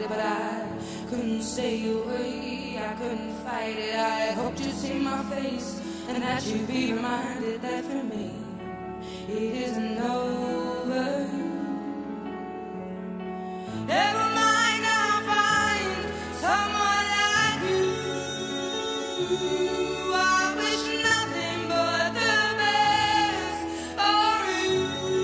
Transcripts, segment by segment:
but I couldn't stay away. I couldn't fight it. I hoped you'd see my face and that you'd be reminded that for me it isn't over. Never mind, I'll find someone like you. I wish nothing but the best for you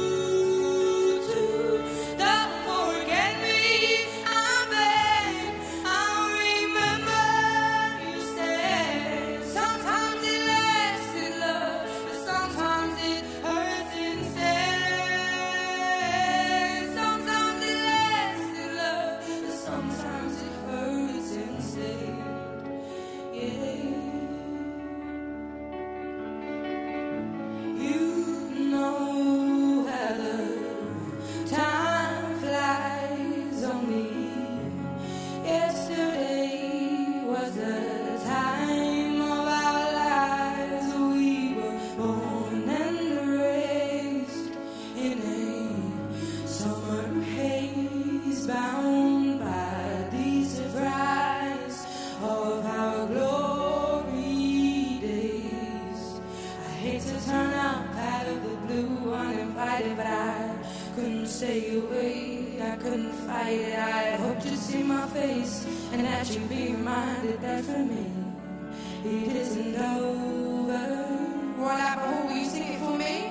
too. Don't forget me, I beg. I'll remember you said sometimes it lasts in love, but sometimes it hurts instead. Sometimes it lasts in love, but sometimes it hurts instead. Yeah. You know how the time flies on me. Yesterday was the time of our lives. We were born and raised in a summer haze, bound by the surprise of our glory days. I hate to turn up out of the blue uninvited, but I couldn't stay away. I couldn't fight it. I hoped you'd see my face and that you'd be reminded that for me it isn't over. What happened? Will you sing it for me?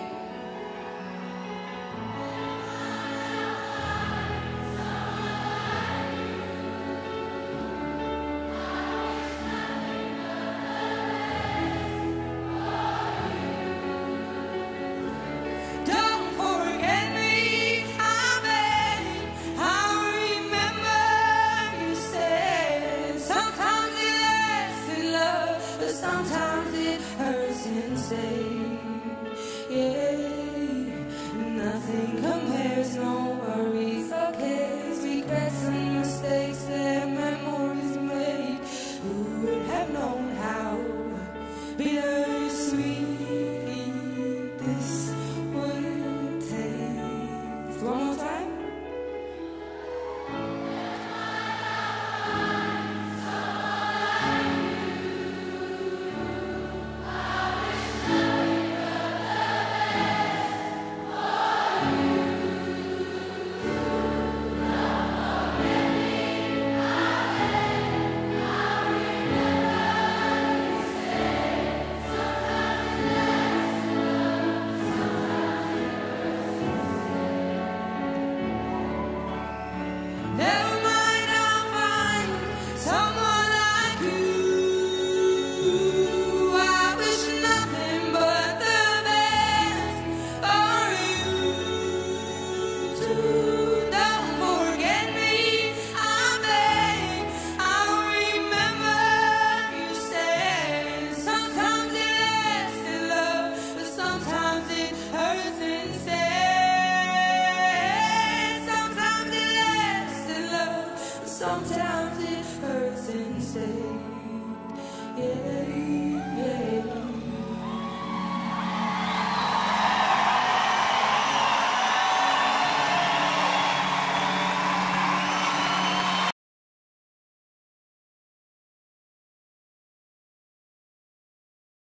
Don't forget me, I beg. I'll remember you said sometimes it lasts in love, but sometimes it hurts instead. Yeah, nothing compares, no worries or cares, regrets and